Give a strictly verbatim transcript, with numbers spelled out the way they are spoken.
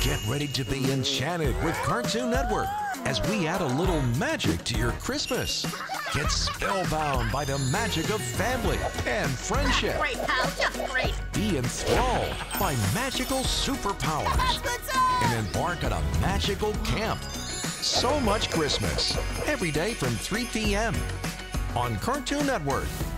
Get ready to be enchanted with Cartoon Network as we add a little magic to your Christmas. Get spellbound by the magic of family and friendship. Great, pal, just great. Be enthralled by magical superpowers and embark on a magical camp. So much Christmas, every day from three p m on Cartoon Network.